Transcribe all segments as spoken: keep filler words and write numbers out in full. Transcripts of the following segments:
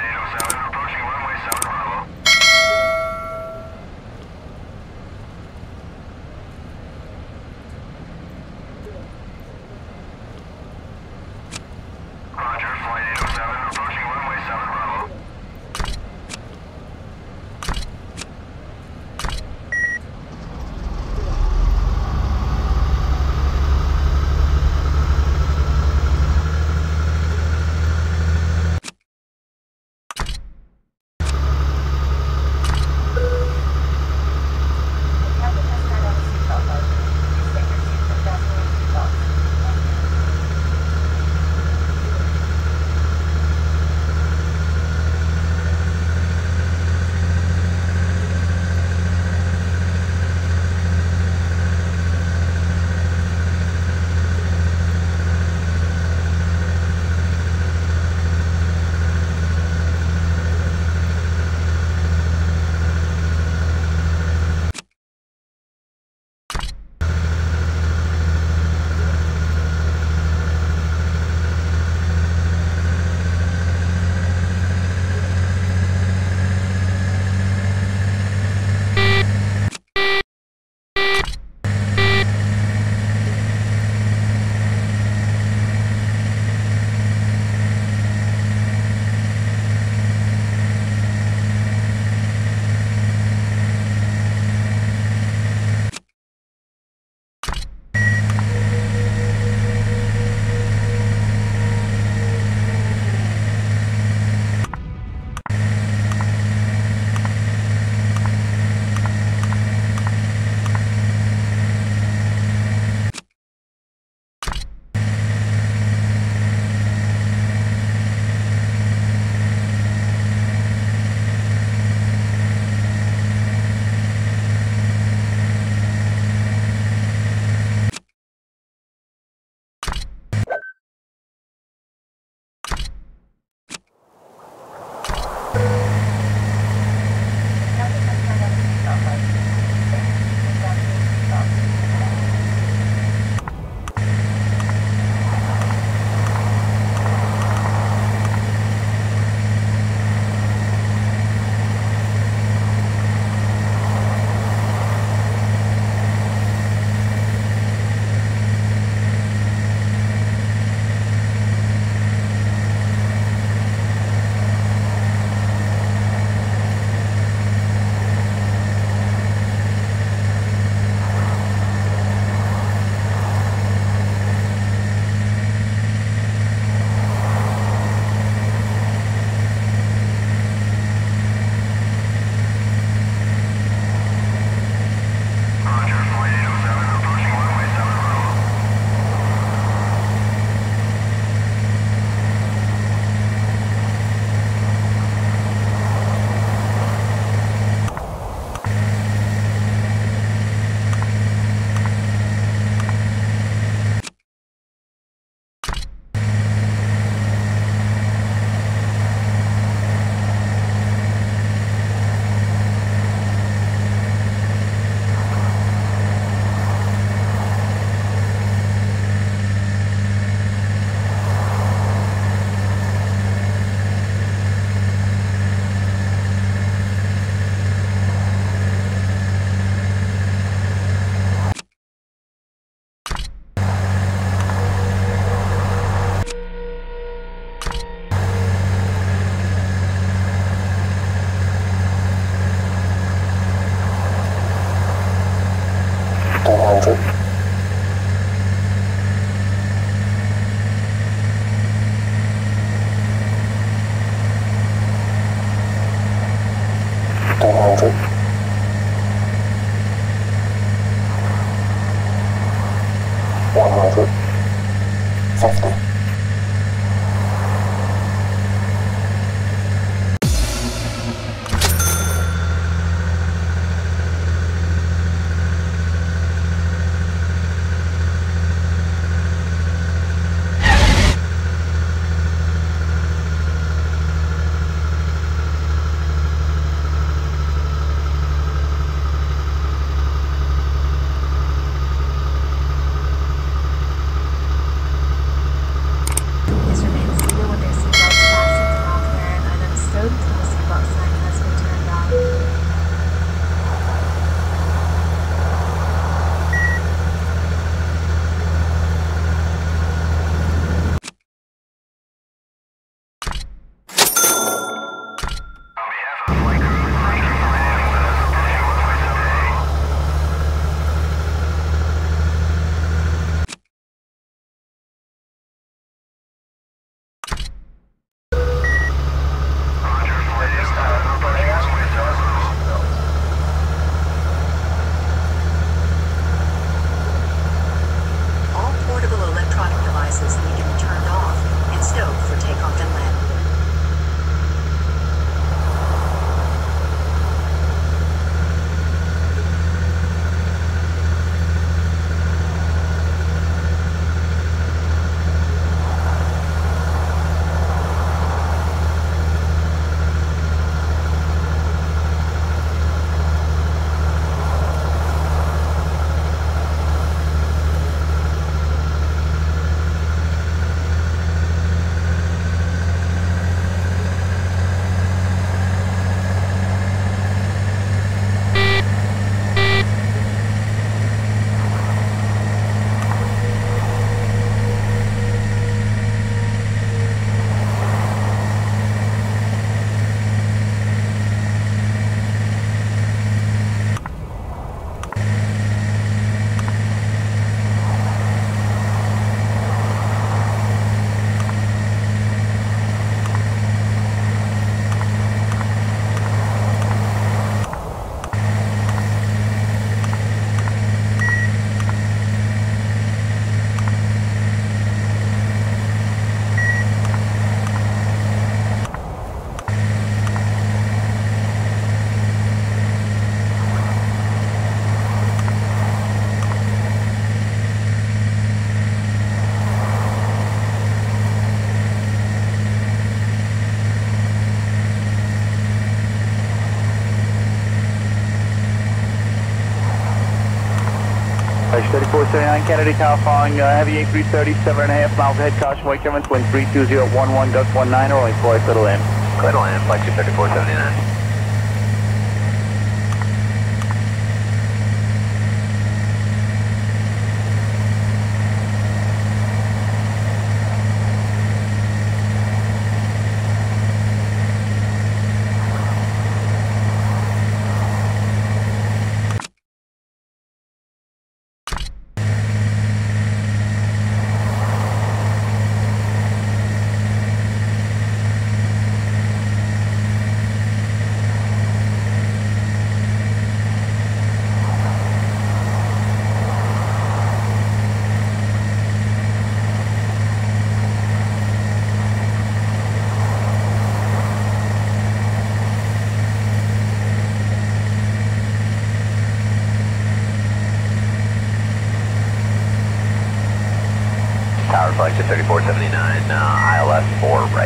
eight oh seven, approaching runway seven Bravo. Roger, flight eight oh seven, approaching runway seven Bravo. seventy-nine, Kennedy Tower following uh, heavy A three thirty, seven and a half miles ahead, caution wake Germans, wind three two zero one one, gust one nine, rolling four, clear to land. Clear to land, flight two thirty-four seventy-nine. Tower flight two thirty-four seventy-nine, uh, I L S four right.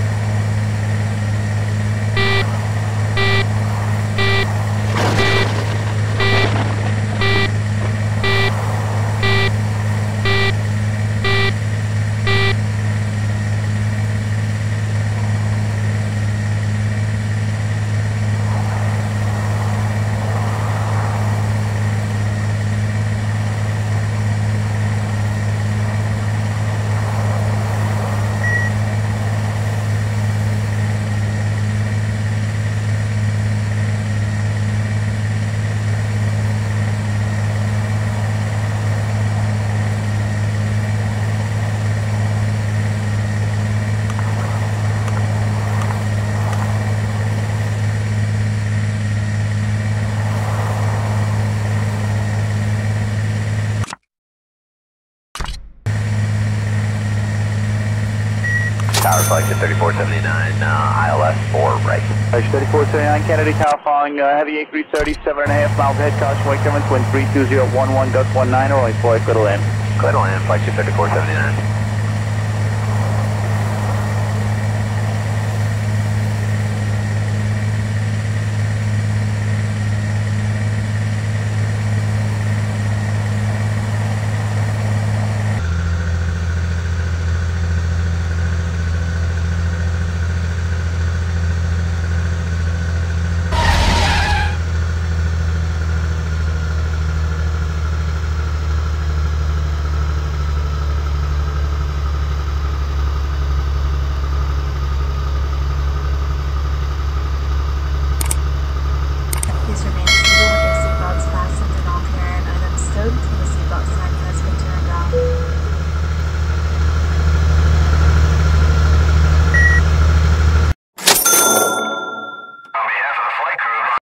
Tower flight two thirty-four seventy-nine, uh, I L S four right. Flight thirty-four seventy-nine, Kennedy Tower following uh, heavy A three thirty, seven and a half miles ahead, caution wake Germans, wind three two zero one one, gust one nine, rolling four, clear to land. Clear to land, flight two thirty-four seventy-nine.